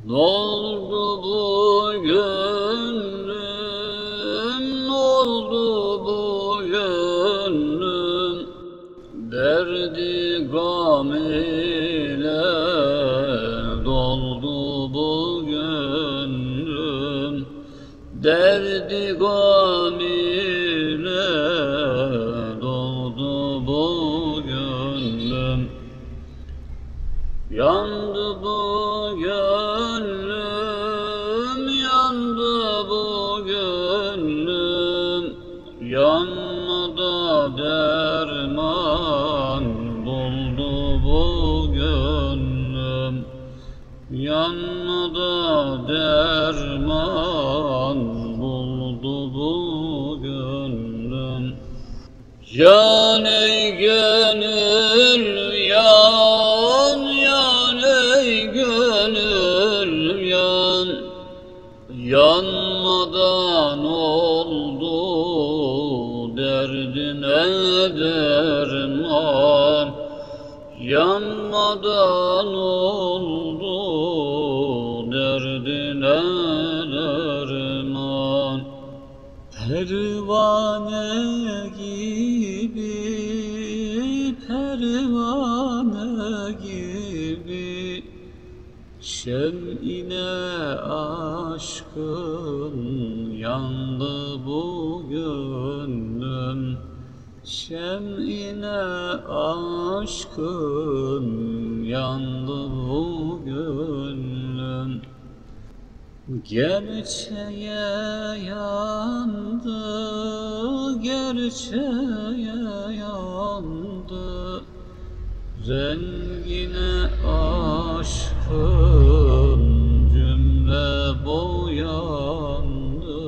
N'oldu bu gönlüm, n'oldu bu gönlüm, derdi gam ile doldu bu gönlüm, derdi gam ile doldu bu gönlüm. Yandı bu gönlüm, yandı bu gönlüm, yanmadı derman buldu bu gönlüm, yanmadı derman buldu bu gönlüm. Yan ey gönül yan, yan ey gönül yan, yanmadan oldu derdine derman, yanmadan oldu derdine derman. Pervane gibi, pervane gibi, şem'ine aşkın yandı bu gönlüm, şem'ine aşkın yandı bu gönlüm. Gerçeğe yandı, gerçeğe yandı, rengine aşkın cümle boyandı,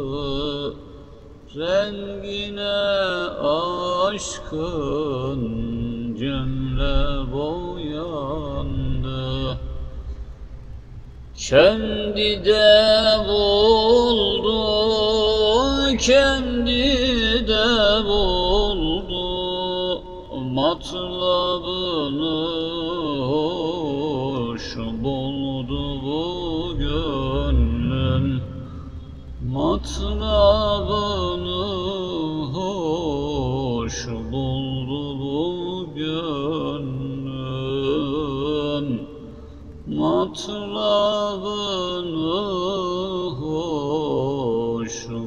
rengine aşkın cümle boyandı. Kendi de buldu, kendi de buldu, matlabını hoş buldu bu gönlüm, matlabını hoş buldu bu gönlüm, matlabını hoş